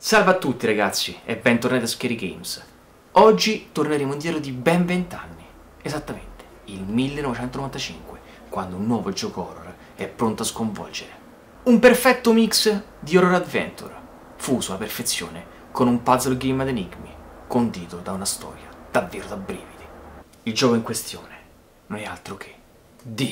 Salve a tutti ragazzi e bentornati a Scary Games. Oggi torneremo indietro di ben 20 anni, esattamente il 1995, quando un nuovo gioco horror è pronto a sconvolgere. Un perfetto mix di horror adventure, fuso alla perfezione con un puzzle game ad enigmi, condito da una storia davvero da brividi. Il gioco in questione non è altro che D.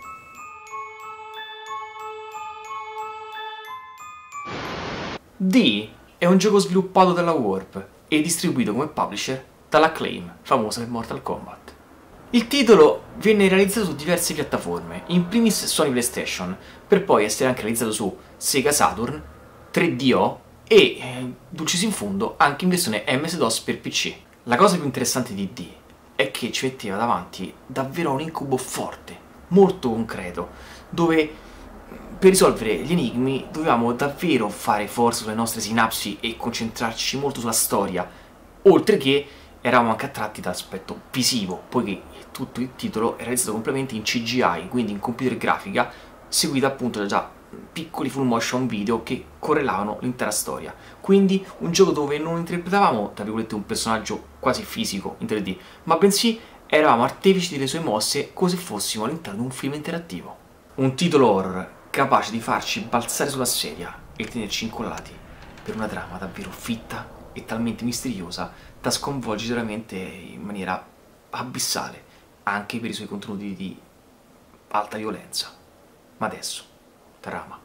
D è un gioco sviluppato dalla Warp e distribuito come publisher dall'Acclaim, famosa per Mortal Kombat. Il titolo venne realizzato su diverse piattaforme, in primis Sony PlayStation, per poi essere anche realizzato su Sega Saturn, 3DO e, dulcis in fundo, anche in versione MS-DOS per PC. La cosa più interessante di D è che ci metteva davanti davvero un incubo forte, molto concreto, dove per risolvere gli enigmi dovevamo davvero fare forza sulle nostre sinapsi e concentrarci molto sulla storia, oltre che eravamo anche attratti dall'aspetto visivo, poiché tutto il titolo era realizzato completamente in CGI, quindi in computer grafica, seguita appunto da già piccoli full motion video che correlavano l'intera storia. Quindi un gioco dove non interpretavamo, tra virgolette, un personaggio quasi fisico in 3D, ma bensì eravamo artefici delle sue mosse come se fossimo all'interno di un film interattivo. Un titolo horror capace di farci balzare sulla sedia e tenerci incollati per una trama davvero fitta e talmente misteriosa da sconvolgere veramente in maniera abissale, anche per i suoi contenuti di alta violenza. Ma adesso, trama.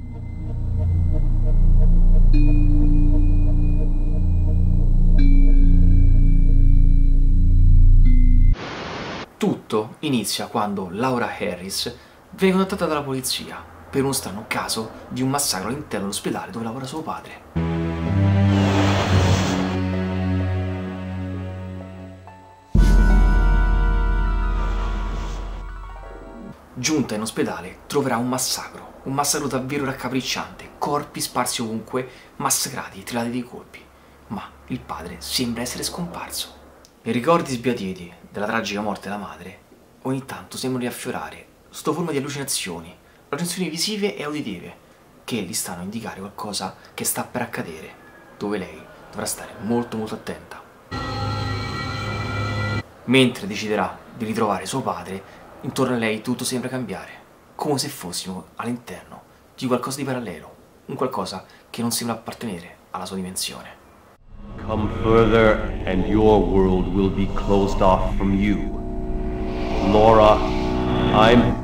Tutto inizia quando Laura Harris viene contattata dalla polizia per uno strano caso di un massacro all'interno dell'ospedale dove lavora suo padre. Giunta in ospedale troverà un massacro davvero raccapricciante, corpi sparsi ovunque, massacrati e trilati di colpi. Ma il padre sembra essere scomparso. I ricordi sbiaditi della tragica morte della madre ogni tanto sembrano riaffiorare sotto forma di allucinazioni visive e uditive che gli stanno a indicare qualcosa che sta per accadere, dove lei dovrà stare molto attenta. Mentre deciderà di ritrovare suo padre, intorno a lei tutto sembra cambiare, come se fossimo all'interno di qualcosa di parallelo, un qualcosa che non sembra appartenere alla sua dimensione. Come further and your world will be closed off from you. Laura, I'm...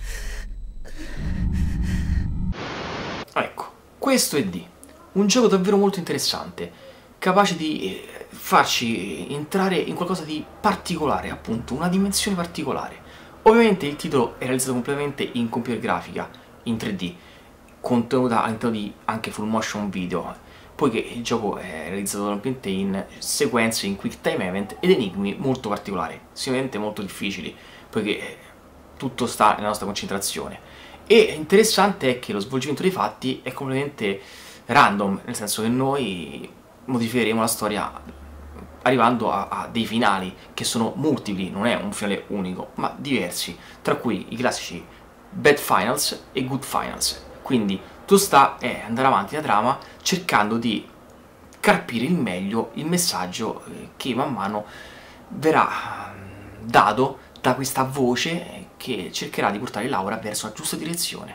Ecco, questo è D, un gioco davvero molto interessante, capace di farci entrare in qualcosa di particolare, appunto, una dimensione particolare. Ovviamente il titolo è realizzato completamente in computer grafica, in 3D, contenuta all'interno di anche full motion video, poiché il gioco è realizzato totalmente in sequenze, in quick time event ed enigmi molto particolari, sicuramente molto difficili, poiché tutto sta nella nostra concentrazione. E interessante è che lo svolgimento dei fatti è completamente random, nel senso che noi modificheremo la storia arrivando a dei finali che sono multipli, non è un finale unico, ma diversi, tra cui i classici bad finals e good finals. Quindi tu sta andare avanti la trama cercando di carpire il meglio il messaggio che man mano verrà dato da questa voce che cercherà di portare Laura verso la giusta direzione.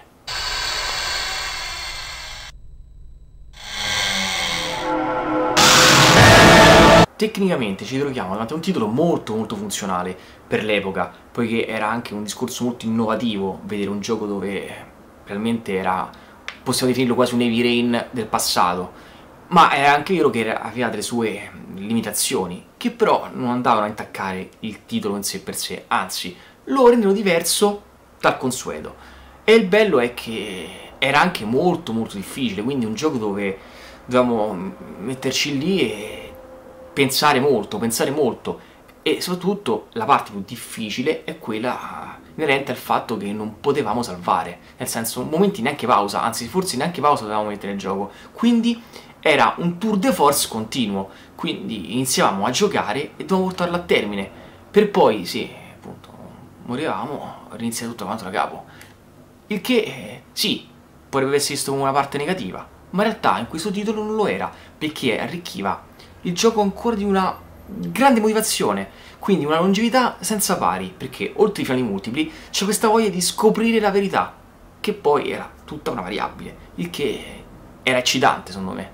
Tecnicamente ci troviamo davanti a un titolo molto funzionale per l'epoca, poiché era anche un discorso molto innovativo vedere un gioco dove realmente era, possiamo definirlo quasi un heavy rain del passato, ma è anche vero che aveva delle sue limitazioni, che però non andavano a intaccare il titolo in sé per sé, anzi lo rendono diverso dal consueto. E il bello è che era anche molto difficile, quindi un gioco dove dovevamo metterci lì e pensare molto, e soprattutto la parte più difficile è quella inerente al fatto che non potevamo salvare, nel senso, momenti neanche pausa, anzi forse neanche pausa dovevamo mettere in gioco, quindi era un tour de force continuo, quindi iniziavamo a giocare e dovevamo portarlo a termine, per poi, sì, appunto, morivamo, riniziare tutto quanto da capo. Il che, sì, potrebbe essere visto come una parte negativa, ma in realtà in questo titolo non lo era, perché arricchiva il gioco ancora di una grande motivazione, quindi una longevità senza pari, perché oltre ai finali multipli c'è questa voglia di scoprire la verità, che poi era tutta una variabile, il che era eccitante secondo me.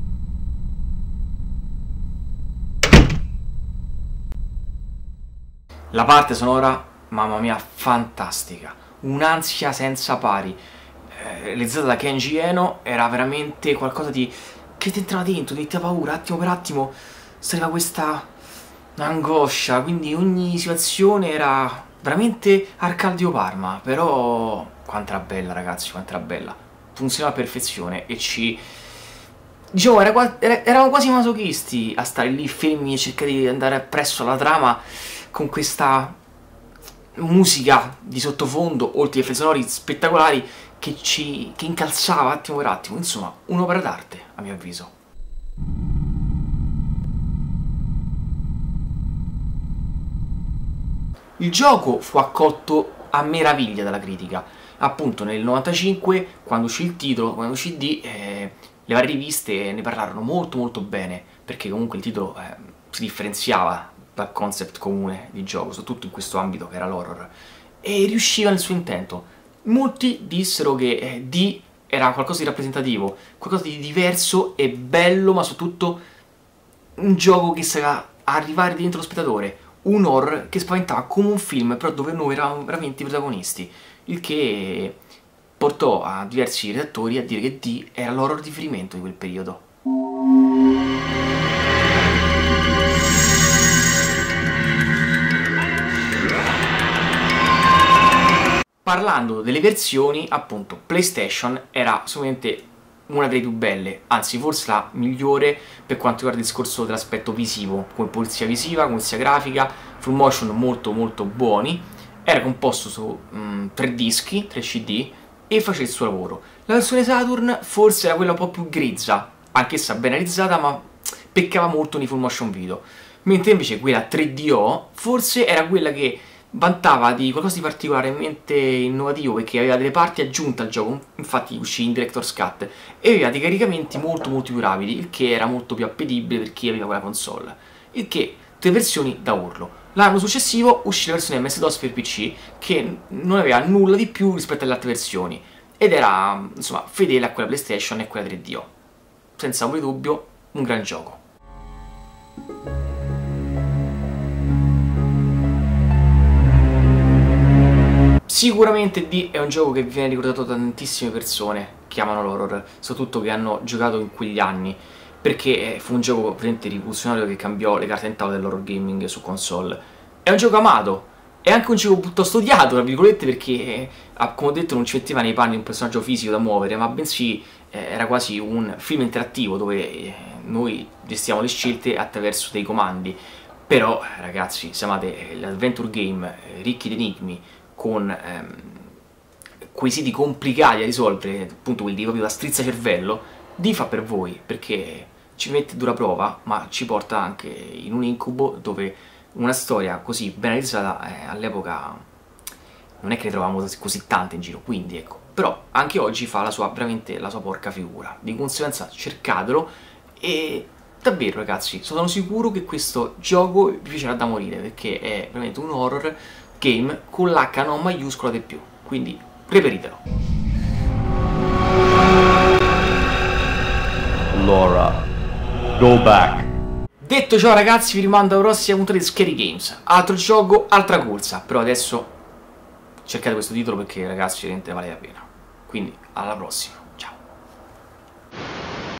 La parte sonora, mamma mia, fantastica, un'ansia senza pari, realizzata da Kenji Eno, era veramente qualcosa di che ti entrava dentro, ti metteva paura, attimo per attimo saliva questa angoscia, quindi ogni situazione era veramente Arcadio Parma, però quanto era bella ragazzi, quanto era bella, funzionava a perfezione e diciamo, eravamo quasi masochisti a stare lì fermi e cercare di andare appresso alla trama con questa musica di sottofondo, oltre ai effetti sonori spettacolari, che incalzava attimo per attimo. Insomma, un'opera d'arte, a mio avviso. Il gioco fu accolto a meraviglia dalla critica. Appunto nel 95, quando uscì il titolo, quando uscì CD, le varie riviste ne parlarono molto molto bene, perché comunque il titolo si differenziava dal concept comune di gioco, soprattutto in questo ambito che era l'horror, e riusciva nel suo intento. Molti dissero che D era qualcosa di rappresentativo, qualcosa di diverso e bello, ma soprattutto un gioco che sapeva arrivare dentro lo spettatore, un horror che spaventava come un film, però dove noi eravamo veramente i protagonisti, il che portò a diversi redattori a dire che D era l'horror di riferimento di quel periodo. Parlando delle versioni, appunto, PlayStation era sicuramente una delle più belle, anzi forse la migliore per quanto riguarda il discorso dell'aspetto visivo, come pulizia visiva, come pulizia grafica, full motion molto molto buoni, era composto su 3 dischi, 3 CD e faceva il suo lavoro. La versione Saturn forse era quella un po' più grezza, anch'essa ben realizzata, ma peccava molto nei full motion video, mentre invece quella 3DO forse era quella che vantava di qualcosa di particolarmente innovativo, perché aveva delle parti aggiunte al gioco, infatti uscì in Director's Cut, e aveva dei caricamenti molto molto più rapidi, il che era molto più appetibile per chi aveva quella console, il che 3 versioni da urlo. L'anno successivo uscì la versione MS-DOS per PC, che non aveva nulla di più rispetto alle altre versioni, ed era insomma fedele a quella PlayStation e quella 3DO. Senza ombra di dubbio, un gran gioco. Sicuramente D è un gioco che viene ricordato da tantissime persone che amano l'horror, soprattutto che hanno giocato in quegli anni, perché fu un gioco veramente rivoluzionario che cambiò le carte in tavola dell'horror gaming su console. È un gioco amato, è anche un gioco piuttosto odiato, tra virgolette, perché, come ho detto, non ci metteva nei panni un personaggio fisico da muovere, ma bensì era quasi un film interattivo dove noi gestiamo le scelte attraverso dei comandi. Però, ragazzi, se amate l'adventure game ricchi di enigmi, con quesiti complicati da risolvere, appunto quelli proprio da strizzacervello, D fa per voi, perché ci mette dura prova, ma ci porta anche in un incubo dove una storia così ben realizzata all'epoca non è che ne trovavamo così tante in giro, quindi ecco. Però anche oggi fa veramente la sua porca figura, di conseguenza cercatelo e davvero ragazzi, sono sicuro che questo gioco vi piacerà da morire, perché è veramente un horror game con l'H non maiuscola di più, quindi reperitelo. Laura, go back. Detto ciò ragazzi, vi rimando alla prossima puntata di Scary Games, altro gioco, altra corsa, però adesso cercate questo titolo perché ragazzi veramente vale la pena, quindi alla prossima.